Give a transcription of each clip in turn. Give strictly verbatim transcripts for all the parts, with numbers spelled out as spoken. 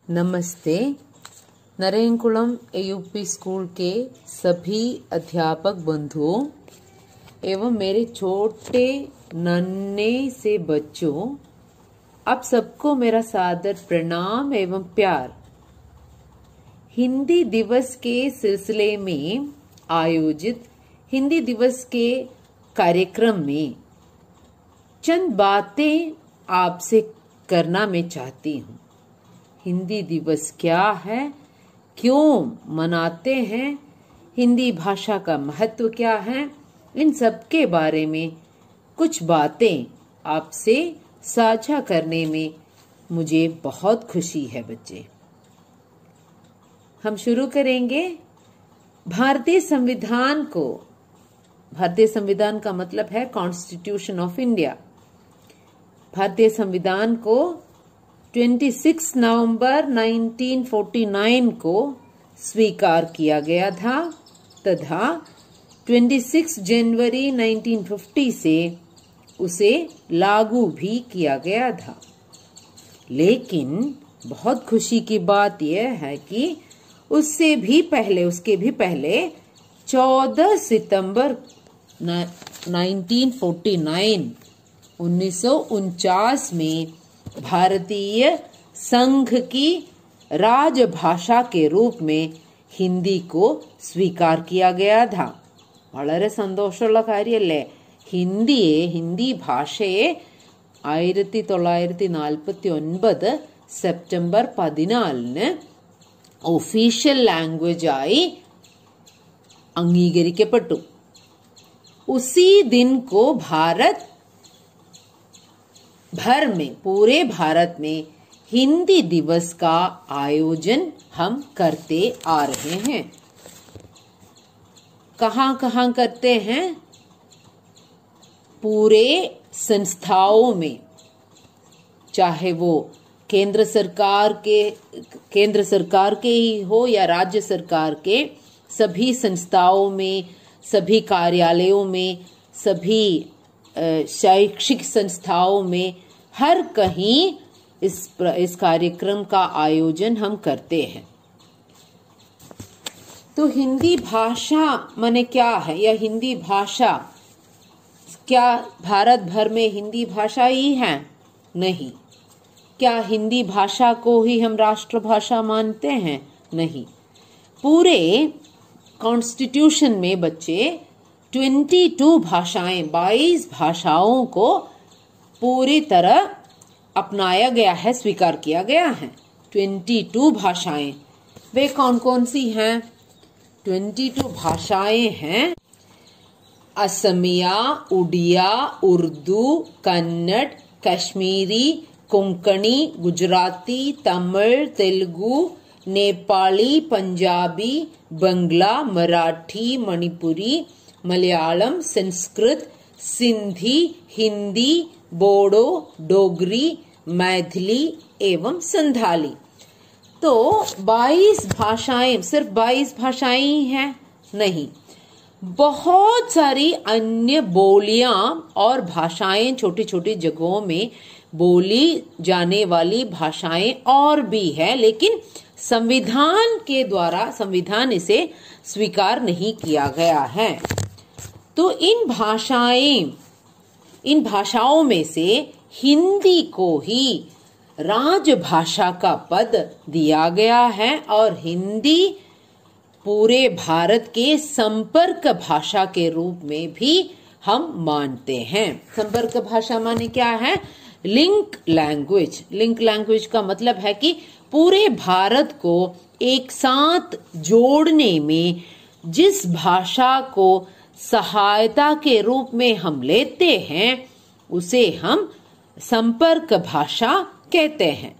नमस्ते। नरेंकुलम एयूपी स्कूल के सभी अध्यापक बंधुओं एवं मेरे छोटे नन्हे से बच्चों, आप सबको मेरा सादर प्रणाम एवं प्यार। हिंदी दिवस के सिलसिले में आयोजित हिंदी दिवस के कार्यक्रम में चंद बातें आपसे करना मैं चाहती हूँ। हिंदी दिवस क्या है, क्यों मनाते हैं, हिंदी भाषा का महत्व क्या है, इन सब के बारे में कुछ बातें आपसे साझा करने में मुझे बहुत खुशी है। बच्चे, हम शुरू करेंगे। भारतीय संविधान को, भारतीय संविधान का मतलब है कॉन्स्टिट्यूशन ऑफ इंडिया। भारतीय संविधान को छब्बीस नवंबर उन्नीस सौ उनचास को स्वीकार किया गया था तथा छब्बीस जनवरी उन्नीस सौ पचास से उसे लागू भी किया गया था। लेकिन बहुत खुशी की बात यह है कि उससे भी पहले उसके भी पहले चौदह सितंबर उन्नीस सौ उनचास उन्नीस सौ उनचास में भारतीय संघ की राजभाषा के रूप में हिंदी को स्वीकार किया गया था। വളരെ സന്തോഷമുള്ള കാര്യമല്ലേ? ഹിന്ദിയെ ഹിന്ദി ഭാഷയെ ആയിരത്തി തൊള്ളായിരത്തി നാൽപ്പത്തി ഒൻപത് സെപ്റ്റംബർ പതിനാലിന് ഒഫീഷ്യൽ ലാംഗ്വേജ് ആയി അംഗീകരിക്കപ്പെട്ടു। उसी दिन को भारत भर में, पूरे भारत में हिंदी दिवस का आयोजन हम करते आ रहे हैं। कहां कहां करते हैं? पूरे संस्थाओं में, चाहे वो केंद्र सरकार के केंद्र सरकार के ही हो या राज्य सरकार के, सभी संस्थाओं में, सभी कार्यालयों में, सभी शैक्षिक संस्थाओं में, हर कहीं इस इस कार्यक्रम का आयोजन हम करते हैं। तो हिंदी भाषा माने क्या है, या हिंदी भाषा क्या भारत भर में हिंदी भाषा ही है? नहीं। क्या हिंदी भाषा को ही हम राष्ट्रभाषा मानते हैं? नहीं। पूरे कॉन्स्टिट्यूशन में बच्चे बाईस भाषाएं, बाईस भाषाओं को पूरी तरह अपनाया गया है, स्वीकार किया गया है। बाईस भाषाएं, वे कौन कौन सी हैं? बाईस भाषाएं हैं असमिया, उड़िया, उर्दू, कन्नड़, कश्मीरी, कोंकणी, गुजराती, तमिल, तेलुगु, नेपाली, पंजाबी, बंगला, मराठी, मणिपुरी, मलयालम, संस्कृत, सिंधी, हिंदी, बोडो, डोगरी, मैथिली एवं संथाली। तो बाईस भाषाएं, सिर्फ बाईस भाषाएं ही हैं? नहीं, बहुत सारी अन्य बोलियां और भाषाएं छोटी छोटी जगहों में बोली जाने वाली भाषाएं और भी है, लेकिन संविधान के द्वारा, संविधान इसे स्वीकार नहीं किया गया है। तो इन भाषाएं इन भाषाओं में से हिंदी को ही राजभाषा का पद दिया गया है और हिंदी पूरे भारत के संपर्क भाषा के रूप में भी हम मानते हैं। संपर्क भाषा माने क्या है? Link language. लिंक लैंग्वेज का मतलब है कि पूरे भारत को एक साथ जोड़ने में जिस भाषा को सहायता के रूप में हम लेते हैं उसे हम संपर्क भाषा कहते हैं।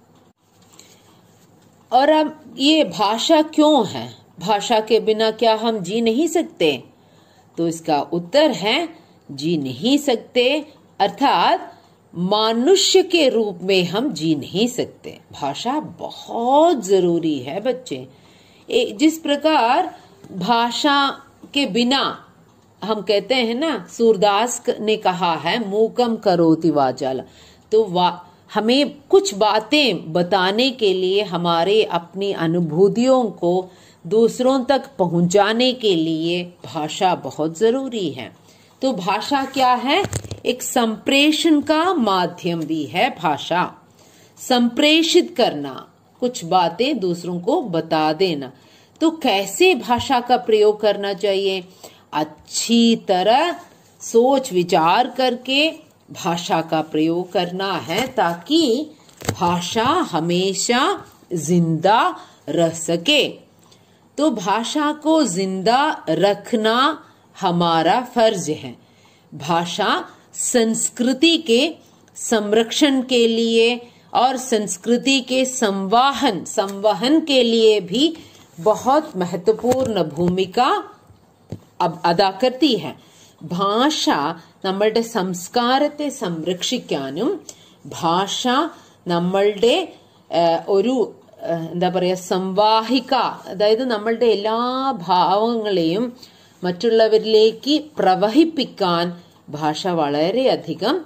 और अब ये भाषा क्यों है? भाषा के बिना क्या हम जी नहीं सकते? तो इसका उत्तर है जी नहीं सकते, अर्थात मनुष्य के रूप में हम जी नहीं सकते। भाषा बहुत जरूरी है बच्चे। जिस प्रकार भाषा के बिना, हम कहते हैं ना, सूरदास ने कहा है मूकम करोति वाचाल, तो वा, हमें कुछ बातें बताने के लिए, हमारे अपनी अनुभूतियों को दूसरों तक पहुंचाने के लिए भाषा बहुत जरूरी है। तो भाषा क्या है? एक संप्रेषण का माध्यम भी है भाषा। संप्रेषित करना, कुछ बातें दूसरों को बता देना। तो कैसे भाषा का प्रयोग करना चाहिए? अच्छी तरह सोच विचार करके भाषा का प्रयोग करना है, ताकि भाषा हमेशा जिंदा रह सके। तो भाषा को जिंदा रखना हमारा फर्ज है। भाषा संस्कृति के संरक्षण के लिए और संस्कृति के संवाहन संवहन के लिए भी बहुत महत्वपूर्ण भूमिका अब अदा करती है। ഭാഷ നമ്മളുടെ സംസ്കാരത്തെ സംരക്ഷിക്കാനും ഭാഷ നമ്മളുടെ ഒരു എന്താ പറയാ സംവാഹിക, അതായത് നമ്മളുടെ എല്ലാ ഭാവങ്ങളെയും മറ്റുള്ളവരിലേക്ക് പ്രവഹിപ്പിക്കാൻ ഭാഷ വളരെയധികം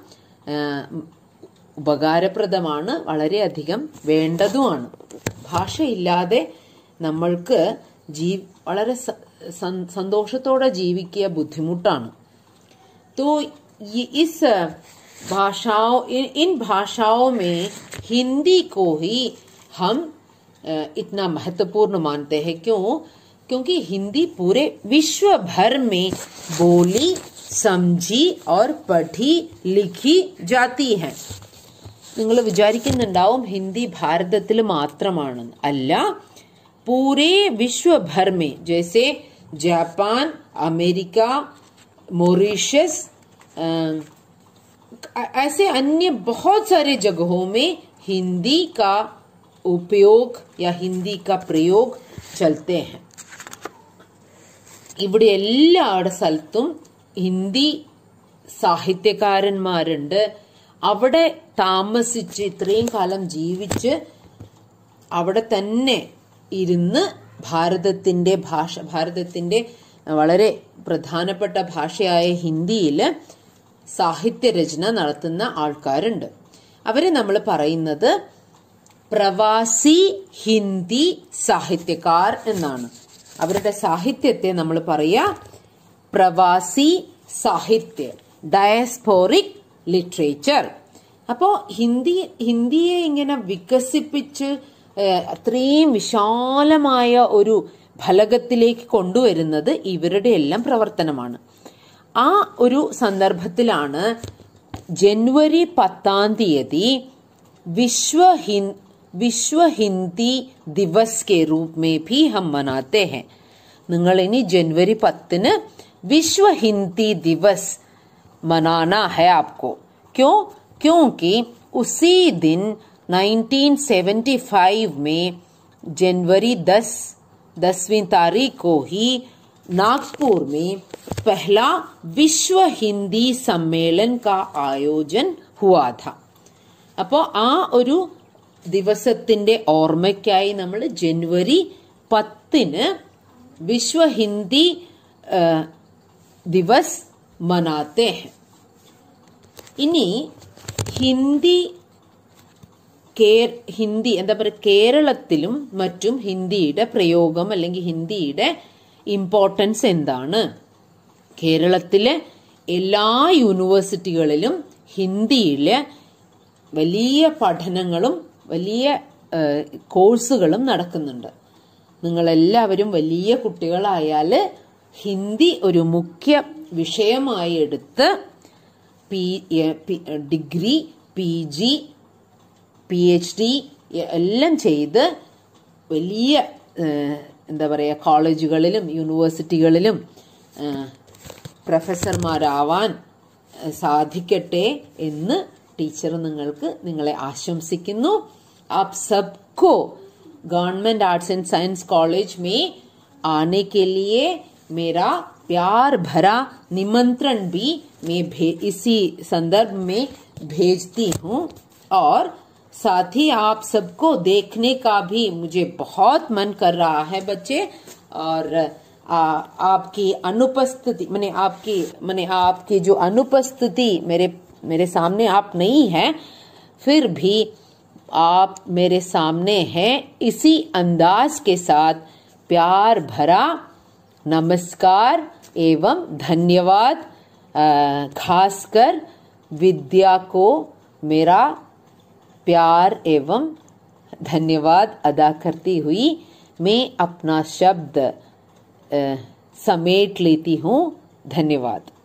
ഉപകാരപ്രദമാണ്, വളരെയധികം വേണ്ടതുമാണ്. ഭാഷയില്ലാതെ നമ്മൾക്ക് ജീ വളരെ സന്തോഷത്തോടെ ജീവിക്കുക ബുദ്ധിമുട്ടാണ്. तो इस भाषाओं इन भाषाओं में हिंदी को ही हम इतना महत्वपूर्ण मानते हैं. क्यों? क्योंकि हिंदी पूरे विश्व भर में बोली, समझी और पढ़ी लिखी जाती है. നിങ്ങൾ വിചാരിക്കുന്നുണ്ടാവും ഹിന്ദി ഭാരതത്തിൽ മാത്രമാണെന്ന്. അല്ല, पूरे विश्व भर में, जैसे जापान, अमेरिका, मॉरिशस, ऐसे अन्य बहुत सारे जगहों में हिंदी का उपयोग या हिंदी का प्रयोग चलते हैं. ഇവിടെ എല്ലാ സ്ഥലത്തും ഹിന്ദി സാഹിത്യകാരന്മാരുണ്ട്. അവിടെ താമസിച്ച് ഇത്രയും കാലം ജീവിച്ച് അവിടെ തന്നെ ഇരുന്ന് ഭാരതത്തിന്റെ ഭാഷ ഭാരതത്തിന്റെ വളരെ പ്രധാനപ്പെട്ട ഭാഷയായ ഹിന്ദിയിൽ സാഹിത്യരചന നടത്തുന്ന ആൾക്കാരുണ്ട്. അവരെ നമ്മൾ പറയുന്നത് പ്രവാസി ഹിന്ദി സാഹിത്യകാർ എന്നാണ്. അവരുടെ സാഹിത്യത്തെ നമ്മൾ പറയാ പ്രവാസി സാഹിത്യ, ഡയസ്പോറിക് ലിറ്ററേച്ചർ. അപ്പോ ഹിന്ദി ഹിന്ദിയെ ഇങ്ങനെ വികസിപ്പിച്ച് അത്രയും വിശാലമായ ഒരു ഫലകത്തിലേക്ക് കൊണ്ടുവരുന്നത് ഇവരുടെ എല്ലാം പ്രവർത്തനമാണ്. ആ ഒരു സന്ദർഭത്തിലാണ് ജനുവരി പത്താം തീയതി വിശ്വ വിശ്വ ഹിന്ദി ദിവസ് കെ രൂപ് മേ ഭി ഹം മനാത്തെ ഹൈ. നിങ്ങൾ ഇനി ജനുവരി പത്തിന് വിശ്വ ഹിന്ദി ദിവസ് മനാനാ ഹൈ ആപ്കോ. ക്യോं? क्योंकि उसी दिन नाइनटीन सेवेंटी फाइव में जनवरी दस दसवीं तारीख को ही नागपुर में पहला विश्व हिंदी सम्मेलन का आयोजन हुआ था. അപ്പോൾ ആ ഒരു ദിവസത്തിന്റെ ഓർമ്മയ്ക്കായി നമ്മൾ ജനുവരി പത്തിന് വിശ്വ ഹിന്ദി ദിവസ് മനാത്തെ ഹൈ. ഇനി ഹിന്ദി ഹിന്ദി എന്താ പറയുക, കേരളത്തിലും മറ്റും ഹിന്ദിയുടെ പ്രയോഗം അല്ലെങ്കിൽ ഹിന്ദിയുടെ ഇമ്പോർട്ടൻസ് എന്താണ്? കേരളത്തിലെ എല്ലാ യൂണിവേഴ്സിറ്റികളിലും ഹിന്ദിയിലെ വലിയ പഠനങ്ങളും വലിയ കോഴ്സുകളും നടക്കുന്നുണ്ട്. നിങ്ങളെല്ലാവരും വലിയ കുട്ടികളായാൽ ഹിന്ദി ഒരു മുഖ്യ വിഷയമായി എടുത്ത് P degree, P G, P H D എല്ലാം ചെയ്ത് വലിയ എന്താ പറയുക കോളേജുകളിലും യൂണിവേഴ്സിറ്റികളിലും പ്രൊഫസർമാരാവാൻ സാധിക്കട്ടെ എന്ന് ടീച്ചർ നിങ്ങൾക്ക് നിങ്ങളെ ആശംസിക്കുന്നു. आप सबको government arts and science college में आने के लिए मेरा प्यार भरा निमंत्रण भी मैं इसी संदर्भ में भेजती हूँ. और साथ ही आप सबको देखने का भी मुझे बहुत मन कर रहा है बच्चे. और आ, आपकी अनुपस्थिति मैंने आपकी मैंने आपकी जो अनुपस्थिति मेरे मेरे सामने आप नहीं है, फिर भी आप मेरे सामने हैं, इसी अंदाज के साथ प्यार भरा नमस्कार एवं धन्यवाद खासकर विद्या को मेरा प्यार एवं धन्यवाद अदा करती हुई मैं अपना शब्द समेट लेती हूँ। धन्यवाद।